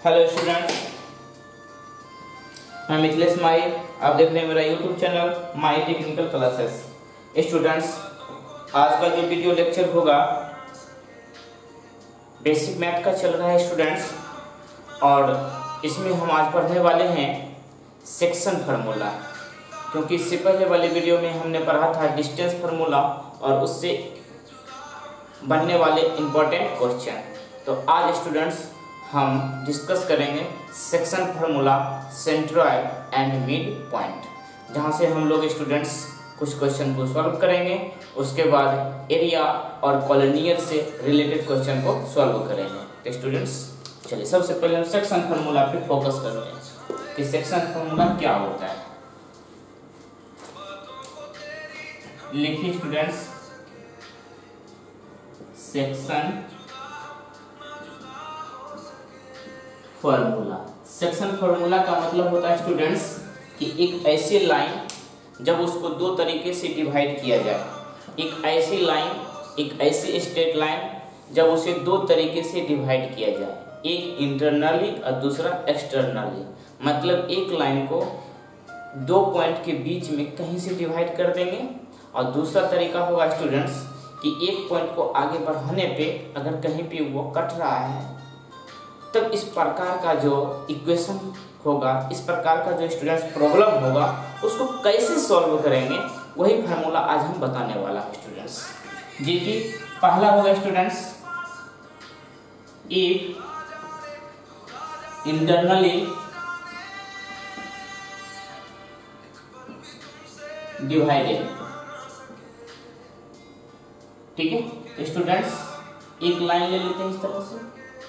Hello students, मैं मिथिलेश माई। आप देख रहे हैं मेरा YouTube channel my technical classes. Students, आज का जो वीडियो लेक्चर होगा बेसिक मैथ का चल रहा है स्टूडेंट्स, और इसमें हम आज पढ़ने वाले हैं सेक्शन फार्मूला। क्योंकि इससे पहले वाले वीडियो में हमने पढ़ा था डिस्टेंस फार्मूला और उससे बनने वाले इम्पोर्टेंट क्वेश्चन। तो आज स्टूडेंट्स हम डिस्कस करेंगे section formula, centroid and mid point, जहां से हम लोग स्टूडेंट्स कुछ क्वेश्चन को सॉल्व करेंगे। उसके बाद एरिया और कॉलोनियल से रिलेटेड क्वेश्चन को सॉल्व करेंगे। तो स्टूडेंट्स चलिए सबसे पहले हम सेक्शन फार्मूला पे फोकस करते हैं कि सेक्शन फार्मूला क्या होता है। लिखिए students, section formula. Section formula का मतलब होता है स्टूडेंट्स कि एक ऐसी लाइन जब उसको दो तरीके से डिवाइड किया जाए, एक ऐसी लाइन, एक ऐसी स्ट्रेट लाइन जब उसे दो तरीके से डिवाइड किया जाए, एक इंटरनली और दूसरा एक्सटर्नली। मतलब एक लाइन को दो पॉइंट के बीच में कहीं से डिवाइड कर देंगे, और दूसरा तरीका होगा स्टूडेंट्स कि एक पॉइंट को आगे बढ़ाने पे अगर कहीं पे वो कट रहा है, तब इस प्रकार का जो इक्वेशन होगा, इस प्रकार का जो स्टूडेंट्स प्रॉब्लम होगा, उसको कैसे सॉल्व करेंगे, वही फार्मूला आज हम बताने वाला है स्टूडेंट्स। जी कि पहला होगा स्टूडेंट्स, इफ इंटरनली डिवाइडेड। ठीक है स्टूडेंट्स, एक लाइन ले लेते हैं इस तरह से।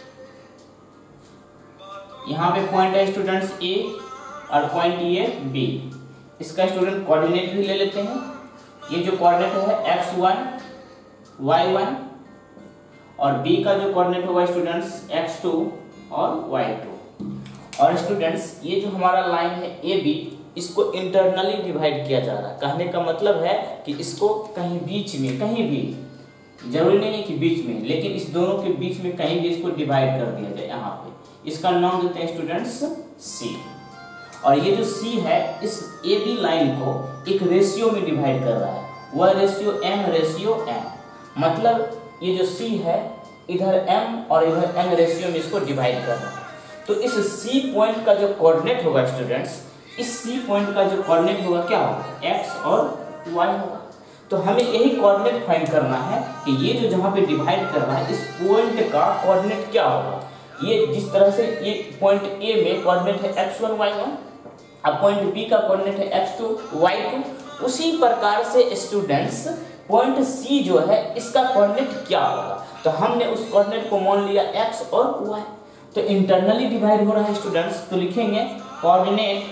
यहाँ पे पॉइंट है स्टूडेंट्स ए और पॉइंट ये बी। इसका स्टूडेंट कोऑर्डिनेट भी ले लेते हैं। ये जो कोऑर्डिनेट है x1, y1, और b का जो कोऑर्डिनेट होगा स्टूडेंट्स x2 और y2। और स्टूडेंट्स ये जो हमारा लाइन है ए बी, इसको इंटरनली डिवाइड किया जा रहा है। कहने का मतलब है कि इसको कहीं बीच में, कहीं भी, जरूरी नहीं है कि बीच में, लेकिन इस दोनों के बीच में कहीं भी इसको डिवाइड कर दिया जाए। यहाँ पे इसका नाम देते हैं स्टूडेंट्स C। और ये जो C है, इस ए बी लाइन को एक रेशियो में डिवाइड कर रहा है, वह रेशियो m। मतलब ये जो C है इधर m और इधर m रेशियो में इसको डिवाइड कर रहा है। तो इस C पॉइंट का जो कोऑर्डिनेट होगा स्टूडेंट्स, इस C पॉइंट का जो कोऑर्डिनेट होगा क्या होगा, x और y होगा। तो हमें यही कोऑर्डिनेट फाइंड करना है कि ये जो जहाँ पे डिवाइड कर रहा है, इस पॉइंट का कोऑर्डिनेट क्या होगा। ये जिस तरह से ये पॉइंट ए में कोऑर्डिनेट है x1 y1, अब पॉइंट बी का कोऑर्डिनेट है x2 y2, उसी प्रकार से स्टूडेंट्स पॉइंट सी जो है इसका कोऑर्डिनेट क्या होगा। तो हमने उस कोऑर्डिनेट को मान लिया x और y। तो इंटरनली डिवाइड हो रहा है स्टूडेंट्स, तो लिखेंगे coordinate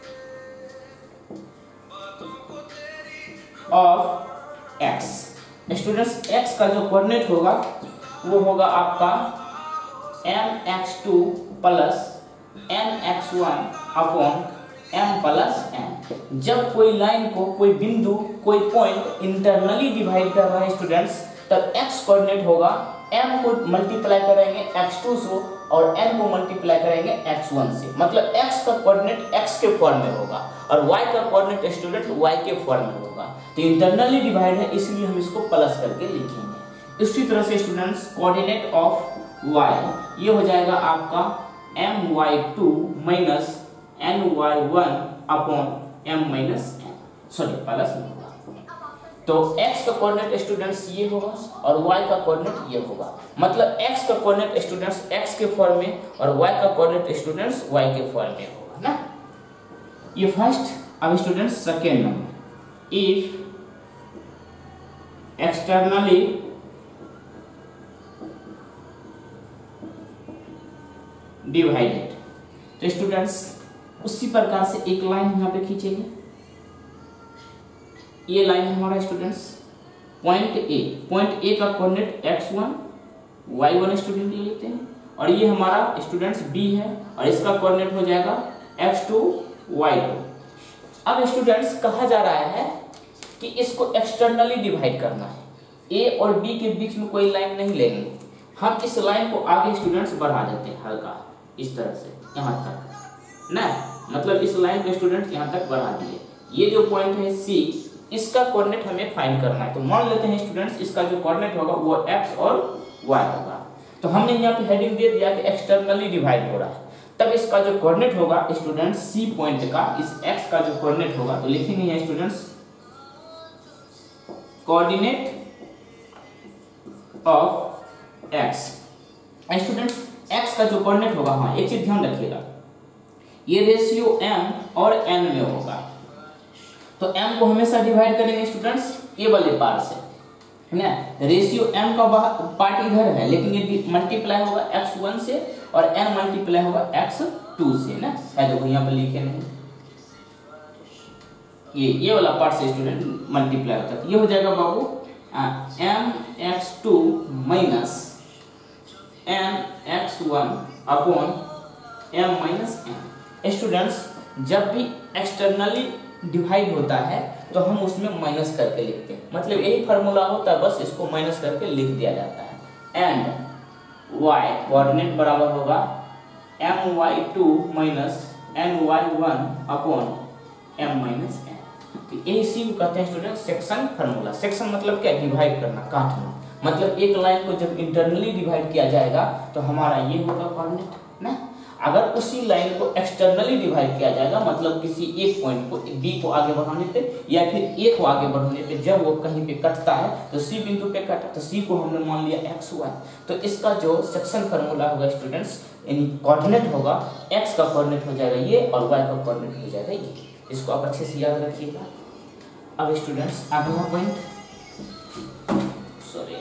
of x। Students x का जो कोऑर्डिनेट होगा वो होगा आपका mx2 plus mx1 upon m plus n। जब कोई लाइन को, कोई बिंदु, कोई पॉइंट इंटरनली डिवाइड कर रहा है स्टूडेंट्स, तब x कोऑर्डिनेट होगा, m को मल्टीप्लाई करेंगे x2 से और n को मल्टीप्लाई करेंगे x1 से। मतलब x का कोऑर्डिनेट x के फॉर्म में होगा और y का कोऑर्डिनेट स्टूडेंट y के फॉर्म में होगा। तो इंटरनली डिवाइड है, इसलिए हम इसको प्लस करके लिखेंगे। इसी तरह से स्टूडेंट्स कोऑर्डिनेट ऑफ y ये हो जाएगा आपका my2 minus ny1 upon m minus n, sorry plus नहीं होगा। तो x का कोऑर्डिनेट स्टूडेंट्स ये होगा और y का कोऑर्डिनेट ये होगा। मतलब x का कोऑर्डिनेट स्टूडेंट्स x के फॉर्म में और y का कोऑर्डिनेट स्टूडेंट्स y के फॉर्म में होगा ना। ये फर्स्ट। अब students second number, if externally divided. तो स्टूडेंट्स उसी प्रकार से एक लाइन यहाँ पे खींचेंगे। ये लाइन हमारा स्टूडेंट्स पॉइंट ए का कोऑर्डिनेट x1 y1 स्टूडेंट ले लेते हैं, और ये हमारा स्टूडेंट्स b है और इसका कोऑर्डिनेट हो जाएगा x2 y2। अब स्टूडेंट्स कहा जा रहा है कि इसको एक्सटर्नली डिवाइड करना है, a और b के बीच में कोई लाइन नहीं लेंगे। हम इस लाइन को आगे स्टूडेंट्स बढ़ा देते हैं हल्का, इस तरह से यहाँ तक ना, मतलब इस लाइन को स्टूडेंट यहाँ तक बढ़ा दिए। ये जो पॉइंट है सी, इसका कोऑर्डिनेट हमें फाइंड करना है। तो मान लेते हैं स्टूडेंट्स इसका जो कोऑर्डिनेट होगा वो x और y होगा। तो हमने यहाँ पे हेडिंग दे दिया कि एक्सटर्नली डिवाइड हो रहा है, तब इसका जो कोऑर्डिनेट होगा स्टूडेंट्स सी पॉइंट का, इस x का जो कोऑर्डिनेट होगा, तो लिखेंगे यहाँ students coordinate of x। Students x का जो कोऑर्डिनेट होगा, हाँ एक चीज ध्यान रखिएगा, ये रेशियो m और n में होगा। तो m को हमेशा डिवाइड करेंगे स्टूडेंट्स ए वाले पार्ट से, है ना। रेशियो m का पार्ट इधर है, लेकिन ये मल्टीप्लाई होगा x1 से और n मल्टीप्लाई होगा x2 से ना, है देखो यहाँ पर लिखे नहीं, ये वाला पार्ट से स्टूडेंट मल्टीप्लाई होता है। ये हो जाएगा बाबू mx2 minus mx1 upon m minus n। Students जब भी एक्सटर्नली डिवाइड होता है तो हम उसमें माइनस करके लिखते हैं, मतलब यही फार्मूला होता है, बस इसको माइनस करके लिख दिया जाता है। एंड y कोऑर्डिनेट बराबर होगा my2 minus ny1 upon m minus n। तो यही सी को कहते हैं स्टूडेंट सेक्शन फार्मूला। सेक्शन मतलब क्या, डिवाइड करना, काटना। मतलब एक लाइन को जब इंटरनली डिवाइड किया जाएगा तो हमारा ये होगा कोऑर्डिनेट ना। अगर उसी लाइन को एक्सटर्नली डिवाइड किया जाएगा, मतलब किसी एक पॉइंट को बी को आगे बढ़ाने पे या फिर ए को आगे बढ़ाने पे, जब वो कहीं पे कटता है तो सी बिंदु पे कटा, तो सी को हमने मान लिया एक्स वाई। तो इसका जो सेक्शन फार्मूला होगा स्टूडेंट्स, यानी कोऑर्डिनेट होगा, एक्स का कोऑर्डिनेट हो जाएगा ये और वाई का कोऑर्डिनेट हो जाएगा ये। इसको आप अच्छे से याद रखिएगा। अब स्टूडेंट्स अगला पॉइंट, सॉरी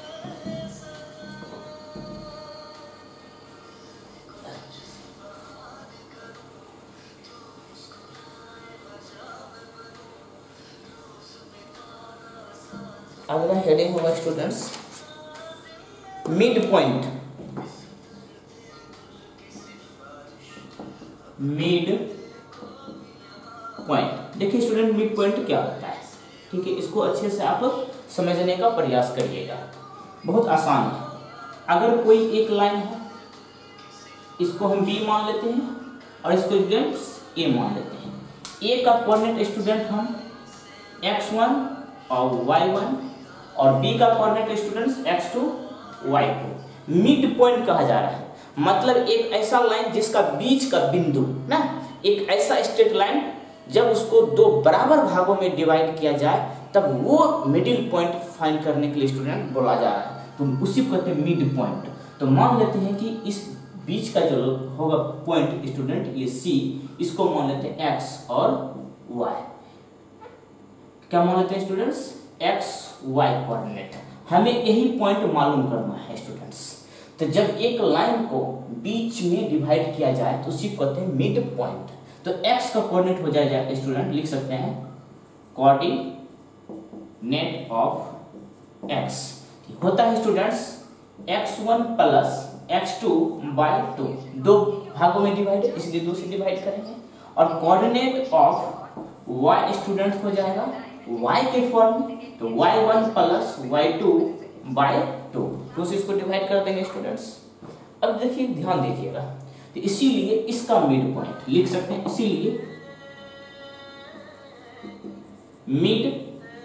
अगला हेडिंग होगा students mid point. Mid point देखिए स्टूडेंट, मिड पॉइंट क्या होता है, ठीक है, इसको अच्छे से आप समझने का प्रयास करिएगा। बहुत आसान है। अगर कोई एक लाइन है, इसको हम बी मान लेते हैं और इसको स्टूडेंट्स ए मान लेते हैं। ए का कोऑर्डिनेट स्टूडेंट हम x1 और y1 और बी का coordinate students x2 y2। Mid point कहा जा रहा है, मतलब एक ऐसा लाइन जिसका बीच का बिंदु ना, एक ऐसा स्ट्रेट लाइन जब उसको दो बराबर भागों में डिवाइड किया जाए तब वो मिडिल पॉइंट फाइंड करने के लिए स्टूडेंट बोला जा रहा है, तो उसी को कहते हैं मिड पॉइंट। तो मान लेते हैं कि इस बीच का जो होगा पॉइंट स्टूडेंट ये सी, इसको मान लेते हैं x और y। क्या मान लेते हैं स्टूडेंट्स, x y कोऑर्डिनेट। हमें यही पॉइंट मालूम करना है स्टूडेंट्स। तो जब एक लाइन को बीच में डिवाइड किया जाए तो उसी को कहते हैं मिड पॉइंट। तो x का कोऑर्डिनेट हो जाएगा स्टूडेंट, लिख सकते हैं कोऑर्डिनेट ऑफ x होता है students x1 plus x2 bye 2। दो भागों में डिवाइड है इसलिए 2 से डिवाइड करेंगे। और कोऑर्डिनेट ऑफ y स्टूडेंट हो जाएगा y के फॉर्म में, तो y1 प्लस y2 बाय 2 से इसको डिवाइड कर देंगे स्टूडेंट्स। अब देखिए ध्यान दीजिएगा, तो इसीलिए इसका मिड पॉइंट लिख सकते हैं, इसीलिए mid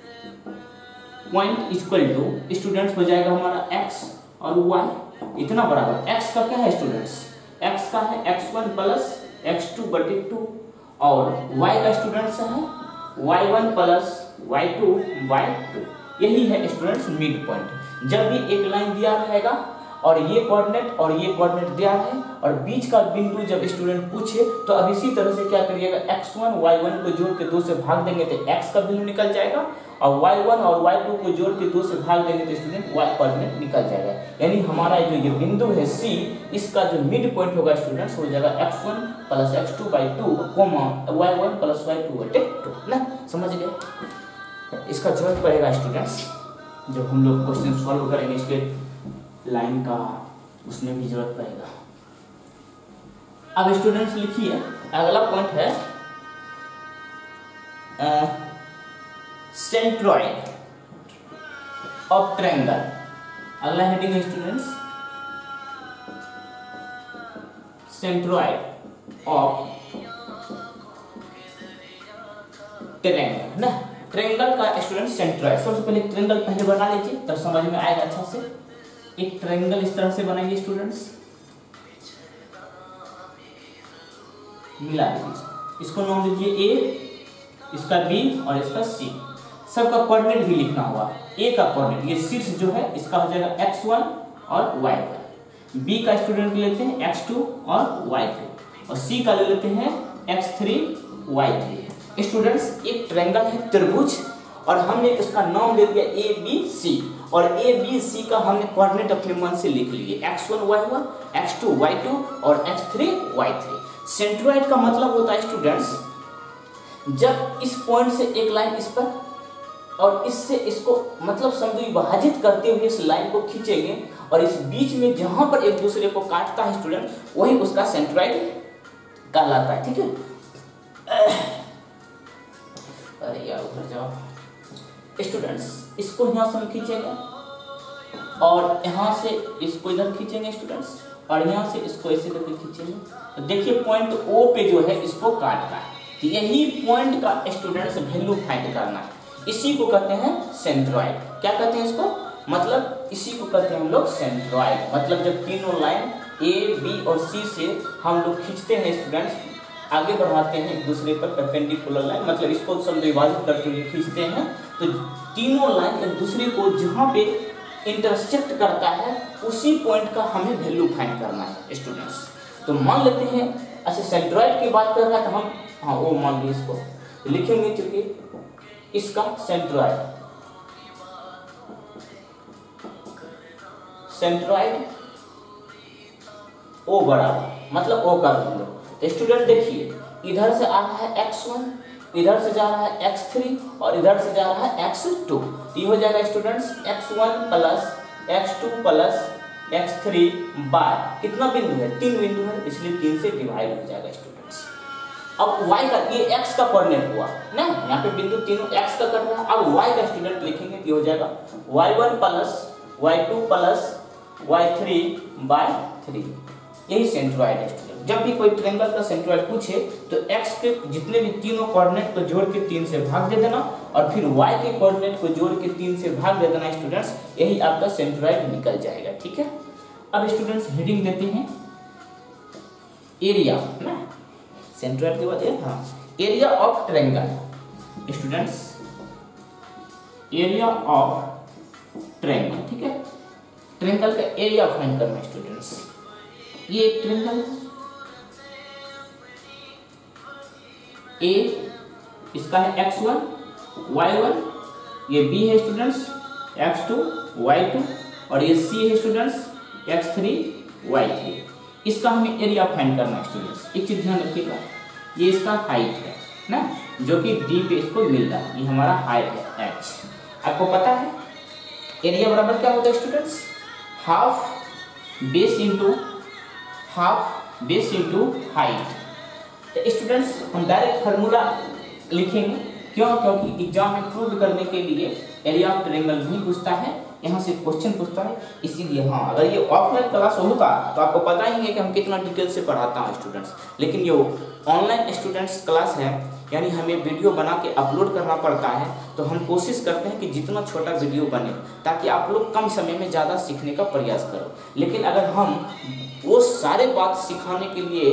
point equal to students हो जाएगा हमारा x और y इतना बराबर। x का क्या है स्टूडेंट्स, x का है x1 प्लस x2 बटे 2 और y का स्टूडेंट्स है y1 प्लस y2 बाय 2। यही है स्टूडेंट्स मिड पॉइंट। जब भी एक लाइन दिया रहेगा और ये कोऑर्डिनेट और ये कोऑर्डिनेट दिया है और बीच का बिंदु जब स्टूडेंट पूछे तो अब इसी तरह से क्या करिएगा, x1 y1 को जोड़ के 2 से भाग देंगे तो x का बिंदु निकल जाएगा और y1 और y2 को जोड़ के 2 से भाग देंगे तो स्टूडेंट y कोऑर्डिनेट निकल जाएगा। यानी हमारा जो ये बिंदु है C, इसका जो मिड पॉइंट होगा स्टूडेंट्स हो जाएगा x1 plus x2 by 2 coma y1 plus y2 बटे 2 ना, समझ गए। इसका जरूरत पड़ेगा स्टूडेंट्स जब हम लोग क्वेश्चन सॉल्व करेंगे इसके लाइन का, उसमें भी जरूरत पड़ेगा। अब स्टूडेंट्स लिखिए अगला पॉइंट है सेंट्रॉइड ऑफ ट्रायंगल। अगला हेडिंग है स्टूडेंट्स सेंट्रोइड ऑफ ट्रायंगल ना। ट्रायंगल का स्टूडेंट सेंट्रोइड, सबसे पहले ट्रायंगल पहले बना लीजिए तब समझ में आएगा अच्छा से। एक ट्रायंगल इस तरह से बनाइए स्टूडेंट्स, मिला दीजिए, इसको नाम दीजिए ए, इसका बी और इसका सी। सबका कोऑर्डिनेट भी लिखना होगा। ए का कोऑर्डिनेट ये शीर्ष जो है इसका हो जाएगा x1 और y1। बी का स्टूडेंट लेते हैं x2 और y2 और सी का ले लेते हैं x3 y3। स्टूडेंट्स एक ट्रायंगल है त्रिभुज और हमने इसका नाम दे दिया ए बी सी और ए बी सी का हमने कोऑर्डिनेट अपने मन से लिख लिए x1 y1, x2 y2 और x3 y3। सेंट्रोइड का मतलब होता है स्टूडेंट्स जब इस पॉइंट से एक लाइन इस पर और इससे इसको मतलब समझो विभाजित करते हुए इस लाइन को खींचेंगे और इस बीच में जहां पर एक दूसरे को काटता है स्टूडेंट वही उसका सेंट्रोइड कहलाता है। ठीक है, अरे यार उधर जाओ स्टूडेंट्स, इसको यहाँ से हम खींचेंगे और यहाँ से इसको इधर खींचेंगे स्टूडेंट्स और यहाँ से इसको ऐसे करके खींचेंगे तो देखिए पॉइंट ओ पे जो है इसको काटता है। तो यही पॉइंट का स्टूडेंट्स वैल्यू फाइंड करना है, इसी को कहते हैं सेंट्रोइड। क्या कहते हैं इसको, मतलब इसी को कहते हैं हम लोग सेंट्रोइड। मतलब जब तीनों लाइन ए बी और सी से हम लोग खींचते हैं स्टूडेंट्स, आगे बढ़ाते हैं एक दूसरे पर परपेंडिकुलर लाइन, मतलब इसको सब विभाजित करके हुए खींचते हैं तो तीनों लाइन एक दूसरे को जहाँ पे इंटरसेक्ट करता है उसी पॉइंट का हमें वैल्यू फाइंड करना है स्टूडेंट्स। तो मान लेते हैं ऐसे सेंट्रोइड की बात कर रहा है तो हम हाँ वो मान लीजिए इसको तो लिखेंगे चूंकि इसका सेंट्रोइड ओ बराबर मतलब ओ का वैल्यू। तो स्टूडेंट देखिए इधर से आ रहा है x1, इधर से जा रहा है x3 और इधर से जा रहा है x2। तो ये हो जाएगा students x1 plus x2 plus x3 bye कितना बिंदु है, 3 बिंदु है इसलिए 3 से डिवाइड हो जाएगा स्टूडेंट्स। अब y का ये x का कोऑर्डिनेट हुआ ना, यहाँ पे बिंदु तीनों x का कर रहा है। अब y का स्टूडेंट लिखेंगे तो हो जाएगा y1 plus y2 plus y3 bye 3। यही सेंट्रोइड है स्टूडेंट। जब भी कोई ट्रायंगल का सेंट्रोइड पूछे तो x के जितने भी तीनों कोऑर्डिनेट को जोड़ के 3 से भाग दे देना और फिर y के कोऑर्डिनेट को जोड़ के 3 से भाग दे देना स्टूडेंट्स, यही आपका सेंट्रोइड निकल जाएगा। ठीक है, अब स्टूडेंट्स हेडिंग देते हैं एरिया ना, सेंट्रोइड के बाद हाँ area of triangle students, area of triangle. ठीक है, ट्रायंगल का एरिया फाइंड करना है स्टूडेंट्स। ये एक ट्रायंगल ए, इसका है x1 y1, ये b है स्टूडेंट्स x2 y2 और ये c है स्टूडेंट्स x3 y3। इसका हमें एरिया फाइंड करना है स्टूडेंट्स। एक चीज ध्यान रखिएगा, ये इसका हाइट है ना जो कि d पे इसको मिल रहा है, ये हमारा हाइट है h। आपको पता है एरिया बराबर क्या होता है students, half base into height. तो स्टूडेंट्स हम डायरेक्ट फार्मूला लिखेंगे, क्यों, क्योंकि एग्जाम में प्रूव करने के लिए एरिया ऑफ ट्रायंगल नहीं पूछता है, यहाँ से क्वेश्चन पूछता है इसीलिए। हाँ अगर ये ऑफलाइन क्लास होता तो आपको पता ही है कि हम कितना डिटेल से पढ़ाता हूँ स्टूडेंट्स, लेकिन ये ऑनलाइन स्टूडेंट्स क्लास है यानी हमें वीडियो बना के अपलोड करना पड़ता है। तो हम कोशिश करते हैं कि जितना छोटा वीडियो बने ताकि आप लोग कम समय में ज़्यादा सीखने का प्रयास करो। लेकिन अगर हम वो सारे बात सिखाने के लिए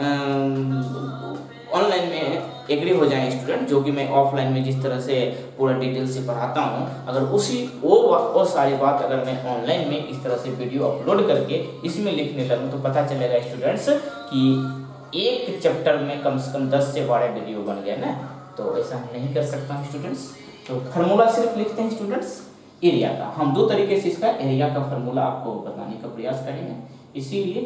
ऑनलाइन में एग्री हो जाएं स्टूडेंट, जो कि मैं ऑफलाइन में जिस तरह से पूरा डिटेल से पढ़ाता हूं, अगर उसी वो सारी बात अगर मैं ऑनलाइन में इस तरह से वीडियो अपलोड करके इसमें लिखने लगूं तो पता चलेगा स्टूडेंट्स कि एक चैप्टर में कम से कम 10 से 12 वीडियो बन गया ना। तो ऐसा हम नहीं कर सकता हूँ स्टूडेंट्स। तो फार्मूला सिर्फ लिखते हैं स्टूडेंट्स एरिया का। हम दो तरीके से इसका एरिया का फार्मूला आपको बताने का प्रयास करेंगे। इसीलिए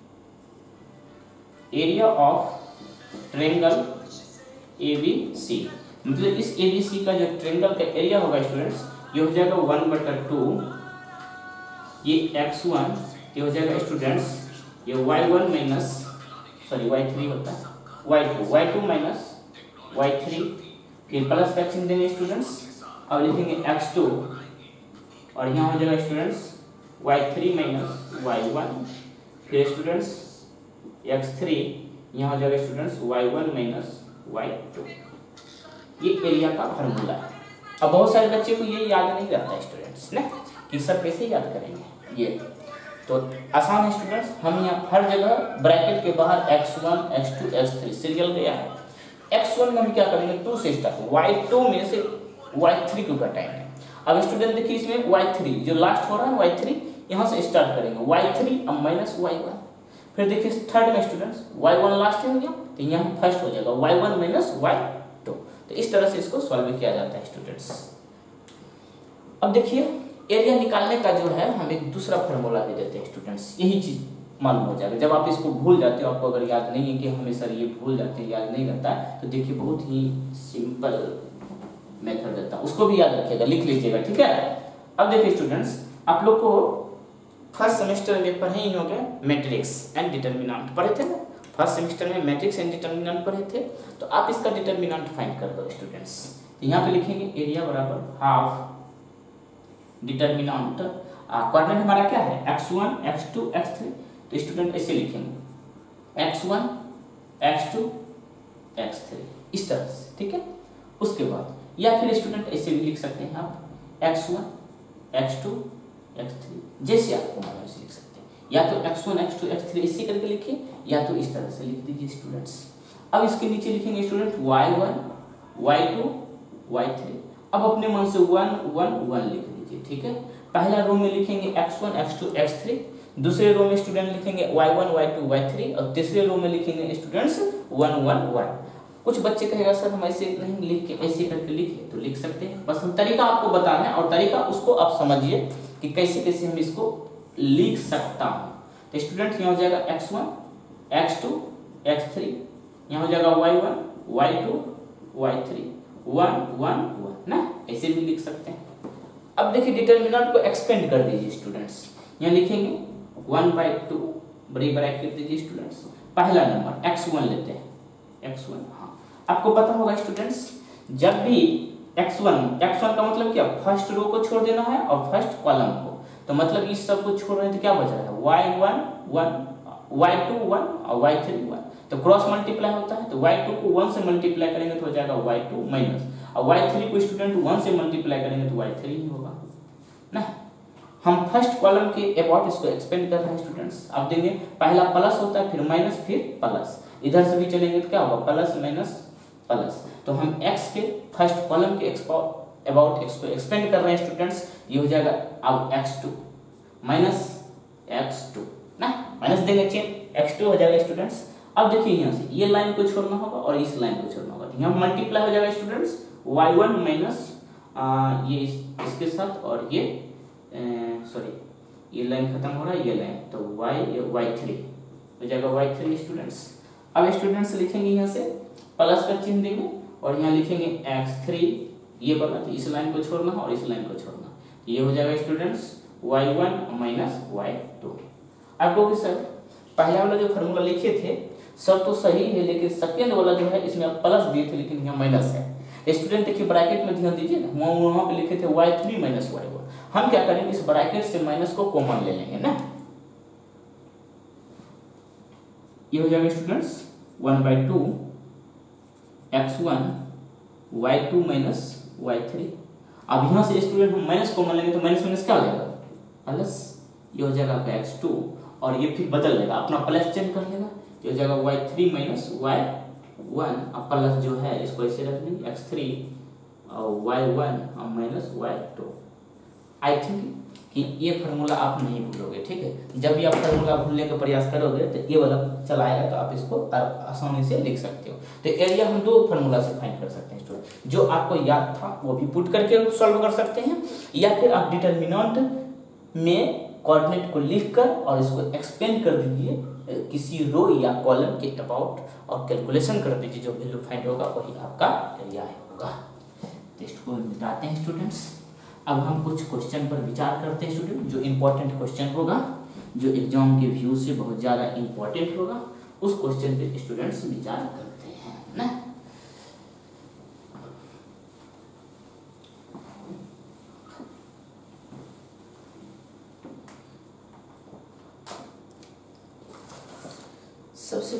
एरिया ऑफ ट्रायंगल ABC, मतलब इस ABC का जो ट्रायंगल का एरिया होगा स्टूडेंट्स ये हो जाएगा 1/2, ये x1 ये हो जाएगा स्टूडेंट्स ये y1 माइनस y3 होता है y2 माइनस y3, फिर प्लस का चिन्ह देंगे स्टूडेंट्स। अब लिखेंगे x2 और यहाँ हो जाएगा स्टूडेंट्स y3 माइनस y1, फिर स्टूडेंट्स x3, यहाँ हो जाएगा स्टूडेंट्स y1 माइनस y2। ये एरिया का फार्मूला है। अब बहुत सारे बच्चे को ये याद नहीं रहता है स्टूडेंट्स ना, कि सब कैसे याद करेंगे। ये तो आसान है स्टूडेंट्स, हम यहाँ हर जगह ब्रैकेट के बाहर x1 x2 x3 सीरियल गया है। x1 में हम क्या करेंगे 2 से स्टार्ट, y2 में से y3 को घटाएंगे। अब स्टूडेंट देखिए इसमें y3 जो लास्ट हो रहा है y3 यहाँ से स्टार्ट करेंगे, y3 अब माइनस y1। फिर देखिए थर्ड में स्टूडेंट्स y1 लास्ट हो गया तो यहाँ फर्स्ट हो जाएगा y1 माइनस y2। तो इस तरह से इसको सॉल्व किया जाता है स्टूडेंट्स। अब देखिए एरिया निकालने का जो है हम एक दूसरा फार्मूला भी देते हैं स्टूडेंट्स, यही चीज मालूम हो जाएगा। जब आप इसको भूल जाते हो, आपको अगर याद नहीं है कि हमें सर ये भूल जाते हैं, याद नहीं रहता, तो देखिए बहुत ही सिंपल मेथड देता हूँ, उसको भी याद रखिएगा, लिख लीजिएगा, ठीक है। अब देखिए स्टूडेंट्स, आप लोग को फर्स्ट सेमेस्टर में पढ़े ही होंगे मैट्रिक्स एंड डिटर्मिनेंट पढ़े थे ना। फर्स्ट सेमेस्टर में मैट्रिक्स एंड डिटर्मिनेंट पढ़े थे, तो आप इसका डिटर्मिनेंट फाइंड कर दो स्टूडेंट्स। तो यहाँ पे लिखेंगे एरिया बराबर हाफ डिटर्मिनेंट, कोऑर्डिनेट हमारा क्या है x1 x2 x3, तो स्टूडेंट ऐसे लिखेंगे x1 x2 x3 इस तरह से, ठीक है। उसके बाद या फिर स्टूडेंट ऐसे भी लिख सकते हैं आप x1 x2 x3, जैसे आपको मालूम से लिख सकते हैं, या तो x1 x2 x3 इसी करके लिखिए, या तो इस तरह से लिख दीजिए स्टूडेंट्स। अब इसके नीचे लिखेंगे स्टूडेंट y1 y2 y3, अब अपने मन से 1 1 1 लिख दीजिए, ठीक है। पहला रो में लिखेंगे x1 x2 x3, दूसरे रो में स्टूडेंट लिखेंगे y1 y2 y3, और तीसरे रो में लिखेंगे स्टूडेंट्स 1 1 1। कुछ बच्चे कहेगा सर हम ऐसे नहीं लिख के ऐसे करके लिखे, तो लिख सकते हैं, बस हम तरीका आपको बताना है, और तरीका उसको आप समझिए कि कैसे कैसे हम इसको लिख सकता हूँ। तो स्टूडेंट यहाँ हो जाएगा x1 x2 x3, यहाँ हो जाएगा y1 y2 y3 1 1 1 ना, ऐसे भी लिख सकते हैं। अब देखिए डिटर्मिनेंट को एक्सपेंड कर दीजिए स्टूडेंट्स, यहाँ लिखेंगे 1/2 बड़ी ब्रैकेट दीजिए स्टूडेंट्स। पहला नंबर x1 लेते हैं, x1, हाँ आपको पता होगा स्टूडेंट्स, जब भी x1 का मतलब क्या, फर्स्ट रो को छोड़ देना है और फर्स्ट कॉलम को, तो मतलब इस सब को छोड़ रहे हैं तो क्या बच रहा है y1 1 y2 1 और y3 1, तो क्रॉस मल्टीप्लाई होता है, तो y2 को 1 से मल्टीप्लाई करेंगे तो हो जाएगा y2 माइनस, और y3 को स्टूडेंट 1 से मल्टीप्लाई करेंगे तो y3 ही होगा ना। हम फर्स्ट कॉलम के अबाउट इसको एक्सपेंड कर रहे हैं स्टूडेंट्स। आप देंगे पहला प्लस होता है, फिर माइनस, फिर प्लस, इधर से भी चलेंगे तो क्या होगा प्लस माइनस प्लस, तो हम x के फर्स्ट कॉलम के अबाउट x को एक्सपेंड कर रहे हैं स्टूडेंट्स। ये हो जाएगा अब x2 माइनस x2 ना, माइनस देंगे चेक x2 हो जाएगा स्टूडेंट्स। अब देखिए यहाँ से ये लाइन को छोड़ना होगा और इस लाइन को छोड़ना होगा, तो यहाँ मल्टीप्लाई हो जाएगा स्टूडेंट्स y1 माइनस ये इसके साथ, और ये सॉरी ये लाइन खत्म हो रहा है, ये लाइन, तो y3 हो जाएगा y3 स्टूडेंट्स। अब स्टूडेंट्स लिखेंगे यहाँ से प्लस का चिन्ह देंगे और यहाँ लिखेंगे x3 ये वाला, तो इस लाइन को छोड़ना और इस लाइन को छोड़ना, ये हो जाएगा स्टूडेंट्स y1 माइनस y2। अब लोग सर पहला वाला जो फार्मूला लिखे थे सब तो सही है, लेकिन सेकेंड वाला जो है इसमें आप प्लस दिए थे लेकिन यहाँ माइनस है। स्टूडेंट देखिए ब्रैकेट में ध्यान दीजिए ना, वहां पे लिखे थे y3 माइनस y1, हम क्या करेंगे इस ब्रैकेट से माइनस को कॉमन ले लेंगे ना, ये हो जाएगा students 1/2 x1 y2 minus y3। अब यहाँ से स्टूडेंट हम माइनस कॉमन लेंगे तो माइनस माइनस क्या हो जाएगा प्लस, ये हो जाएगा आपका x2, और ये फिर बदल लेगा अपना प्लस चेंज कर लेगा, ये हो जाएगा y3 माइनस y1, अब प्लस जो है इसको ऐसे रख देंगे x3 और y1 और माइनस y2। आई थिंक कि ये फार्मूला आप नहीं भूलोगे, ठीक है। जब भी आप फार्मूला भूलने का प्रयास करोगे तो ये वाला चलाएगा, तो आप इसको आसानी से लिख सकते हो। तो एरिया हम दो फार्मूला से फाइंड कर सकते हैं स्टूडेंट, जो आपको याद था वो भी पुट करके सॉल्व कर सकते हैं, या फिर आप डिटर्मिनेंट में कोऑर्डिनेट को लिखकर और इसको एक्सपेंड कर दीजिए किसी रो या कॉलम के अबाउट और कैलकुलेशन कर दीजिए, जो वैल्यू फाइंड होगा वही आपका एरिया होगा। तो इसको मिटाते हैं स्टूडेंट्स। अब हम कुछ क्वेश्चन पर विचार करते हैं स्टूडेंट, जो इम्पोर्टेंट क्वेश्चन होगा, जो एग्जाम के व्यू से बहुत ज़्यादा इम्पोर्टेंट होगा, उस क्वेश्चन पे स्टूडेंट्स विचार करते हैं ना।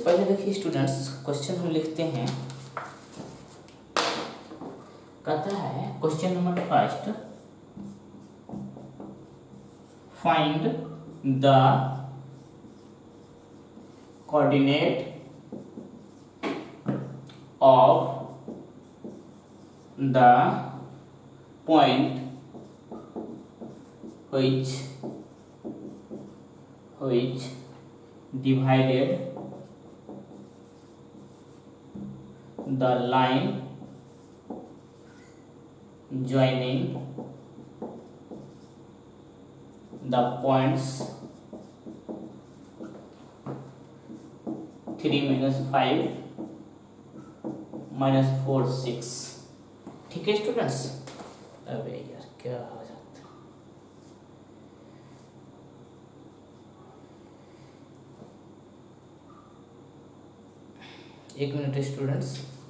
पहले देखिए स्टूडेंट्स, क्वेश्चन हम लिखते हैं। कहता है question number first, find the coordinate of the point which divided the line joining the points 3 minus 5 minus 4 6। ठीक है स्टूडेंट्स, अबे यार क्या हो जाता है। एक मिनट स्टूडेंट्स,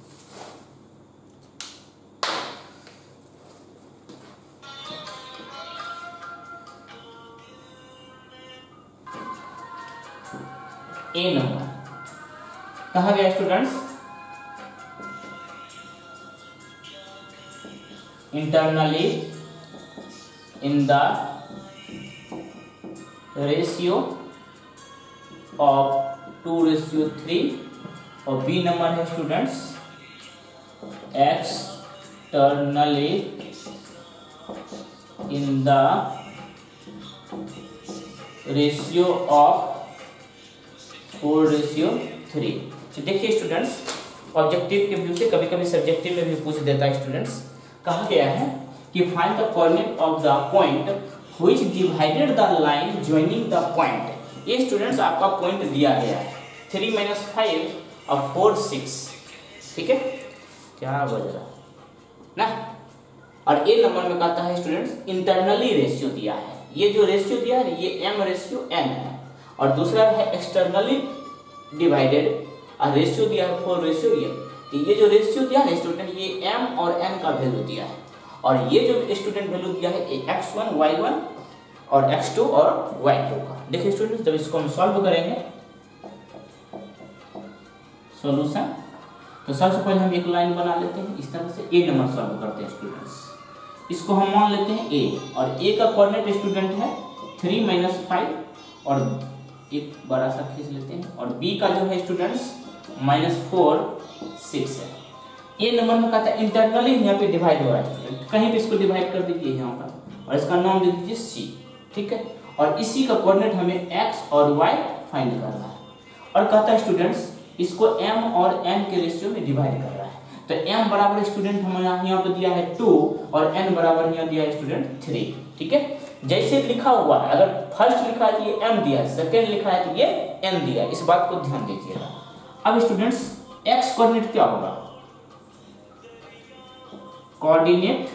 ए नंबर कहा गया students? Internally in the ratio of 2:3, और बी नंबर है students externally in the ratio of 4:3। तो देखिए स्टूडेंट्स, ऑब्जेक्टिव के व्यू से कभी कभी सब्जेक्टिव में भी पूछ देता है स्टूडेंट्स। कहा गया है कि find the coordinate of the point which divided the line joining the point. ये स्टूडेंट्स आपका पॉइंट दिया गया है 3 - 5 और 4 6। ठीक है, क्या बज रहा ना। और ए नंबर में कहता है स्टूडेंट्स इंटरनली रेशियो दिया है। ये जो रेशियो दिया है ये m/n है, और दूसरा है एक्सटर्नली डिवाइडेड, और रेशियो दिया है 4:ये। तो ये जो रेशियो दिया है स्टूडेंट, ये m और n का वैल्यू दिया है, और ये जो स्टूडेंट वैल्यू दिया है x1 y1 और x2 और y2 का। देखिए स्टूडेंट्स, जब इसको हम सॉल्व करेंगे सॉल्यूशन, तो सबसे पहले हम एक लाइन बना लेते हैं इस तरह से। ए नंबर सॉल्व करते हैं स्टूडेंट्स, इसको हम मान लेते हैं ए, और ए का कोऑर्डिनेट स्टूडेंट है 3 - 5, और एक बड़ा सा खींच लेते हैं, और बी का जो है स्टूडेंट्स -4 6 है। ए नंबर में कहता है इंटरनली यहाँ पे डिवाइड हो रहा है स्टूडेंट, कहीं भी इसको डिवाइड कर दीजिए यहाँ पर, और इसका नाम दे दीजिए सी। ठीक है, और इसी का कोऑर्डिनेट हमें एक्स और वाई फाइंड करना है, और कहता है स्टूडेंट्स इसको m और n के रेशियो में डिवाइड कर रहा है। तो m बराबर स्टूडेंट हमें यहाँ पे दिया है 2, और n बराबर यहाँ दिया है स्टूडेंट 3। ठीक है, जैसे लिखा हुआ है, अगर फर्स्ट लिखा है तो ये m दिया है, सेकंड लिखा है तो ये n दिया है, इस बात को ध्यान दीजिएगा। अब स्टूडेंट्स x कोऑर्डिनेट क्या होगा? कोऑर्डिनेट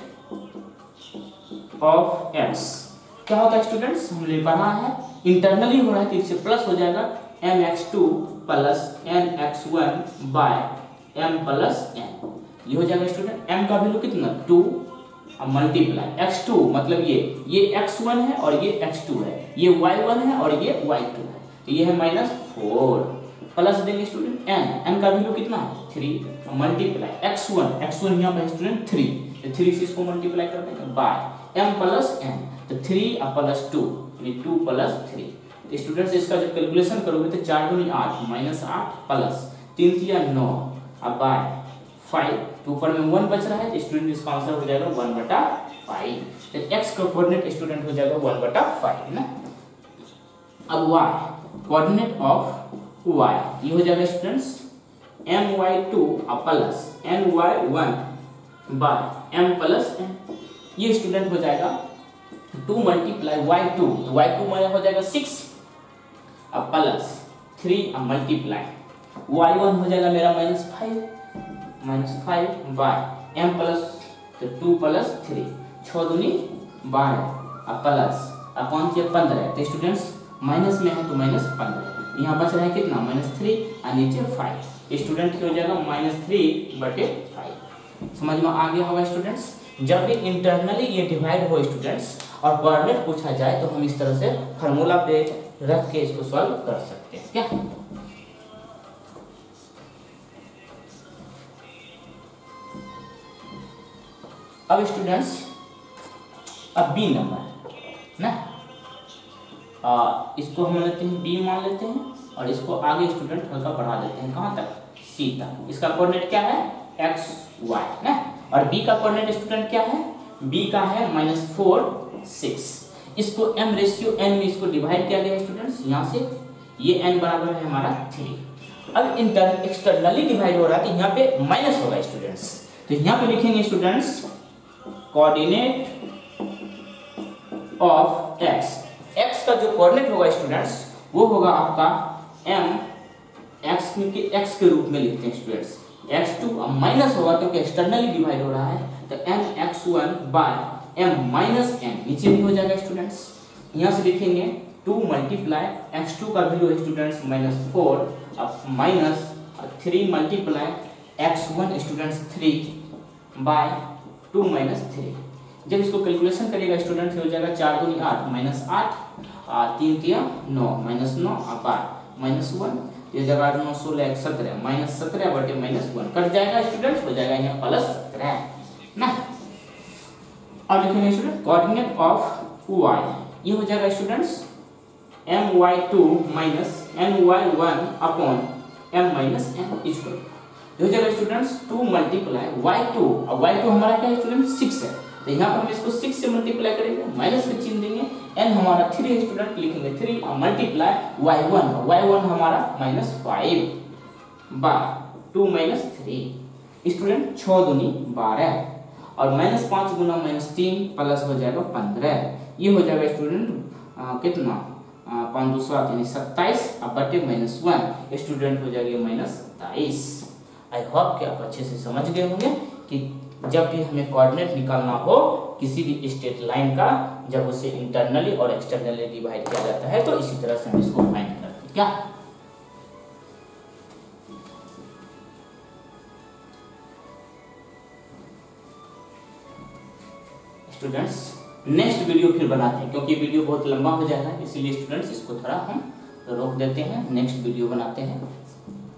ऑफ x क्या होता है स्टूडेंट्स? हमने पढ़ा है इंटरनली हो रहा है तो इससे प्लस हो जाएगा mx2 plus nx1 by m plus n। ये हो जाएगा स्टूडेंट m का वैल्यू कितना 2 और मल्टीप्लाई x2 मतलब ये x1 है और ये x2 है, ये y1 है और ये y2 है, तो ये है -4 प्लस देंगे स्टूडेंट n का वैल्यू कितना है 3 मल्टीप्लाई x1 यहाँ पे स्टूडेंट 3, तो 3 से इसको मल्टीप्लाई कर देंगे बाय m प्लस n, तो 3 प्लस 2 यानी 2 प्लस 3। स्टूडेंट्स इसका जब कैलकुलेशन करोगे तो 4 दूनी 8 -8 प्लस 3 3 9 अब बाय 5, तो ऊपर में 1 बच रहा है, तो स्टूडेंट इसका आंसर हो जाएगा 1/5। तो x का कोऑर्डिनेट स्टूडेंट हो जाएगा 1/5 ना। अब y कोऑर्डिनेट ऑफ y ये हो जाएगा students my2 plus ny1 by m plus n। ये स्टूडेंट हो जाएगा 2 मल्टीप्लाई y2, तो y2 मेरा हो जाएगा 6 अब प्लस 3 अब मल्टीप्लाई y1 हो जाएगा मेरा -5 बाय m प्लस तो 2 प्लस 3 6 दूनी 12 अब प्लस अब 5 से 15, तो स्टूडेंट्स माइनस में है तो -15, यहाँ बच रहा है कितना -3 और नीचे 5, स्टूडेंट क्या हो जाएगा -3/5। समझ में आ गया होगा स्टूडेंट्स। जब भी इंटरनली ये डिवाइड हो स्टूडेंट्स और कोऑर्डिनेट पूछा जाए तो हम इस तरह से फार्मूला पे रख के इसको सॉल्व कर सकते हैं क्या। अब स्टूडेंट्स अब बी नंबर ना, इसको हम लेते हैं बी मान लेते हैं और इसको आगे स्टूडेंट हल्का बढ़ा देते हैं कहाँ तक, सी तक। इसका कोऑर्डिनेट क्या है, एक्स वाई ना, और बी का कोऑर्डिनेट स्टूडेंट क्या है, बी का है -4 6। इसको m रेशियो n में इसको डिवाइड किया गया स्टूडेंट्स, यहाँ से ये n बराबर है हमारा 3। अब इंटर एक्सटर्नली डिवाइड हो रहा है तो यहाँ पे माइनस होगा स्टूडेंट्स, तो यहाँ पे लिखेंगे students coordinate of x। x का जो कोऑर्डिनेट होगा स्टूडेंट्स वो होगा आपका m x के x के रूप में लिखते हैं स्टूडेंट्स, x2 अब माइनस होगा क्योंकि एक्सटर्नली डिवाइड हो रहा है, तो m x1 by m minus n नीचे भी हो जाएगा स्टूडेंट्स। यहाँ से लिखेंगे 2 मल्टीप्लाई x2 का वैल्यू है स्टूडेंट्स -4, अब minus 3 multiply x1 students 3 bye 2 - 3। जब इसको कैलकुलेशन करेगा स्टूडेंट्स हो जाएगा 4 दूनी 8 -8 3 3 9 -9 बाय -1, ये जगह 9 16 17 -17 बटे -1 कट जाएगा स्टूडेंट्स, हो जाएगा यहाँ +17 ना। और लिखेंगे स्टूडेंट कोऑर्डिनेट ऑफ y, ये हो जाएगा students my2 minus my1 upon m minus n equal, ये हो जाएगा स्टूडेंट्स 2 मल्टीप्लाई y2, अब y2 हमारा क्या है स्टूडेंट 6 है, तो यहाँ पर हम इसको 6 से मल्टीप्लाई करेंगे, माइनस का चिन्ह देंगे, n हमारा 3 है स्टूडेंट, लिखेंगे 3 और मल्टीप्लाई y1 हमारा -5 बाय 2 - 3 स्टूडेंट 6 दूनी 12 और -5 गुना -3 प्लस हो जाएगा 15, ये हो जाएगा स्टूडेंट कितना 5 2 7 यानी 27 अब बटे -1 स्टूडेंट हो जाएगा -27। आई होप कि आप अच्छे से समझ गए होंगे कि जब भी हमें कोऑर्डिनेट निकालना हो किसी भी स्ट्रेट लाइन का, जब उसे इंटरनली और एक्सटर्नली डिवाइड किया जाता है तो इसी तरह से हम इसको फाइंड करते हैं। क्या स्टूडेंट्स नेक्स्ट वीडियो फिर बनाते हैं, क्योंकि वीडियो बहुत लंबा हो जाएगा, इसीलिए स्टूडेंट्स इसको थोड़ा हम रोक देते हैं, नेक्स्ट वीडियो बनाते हैं।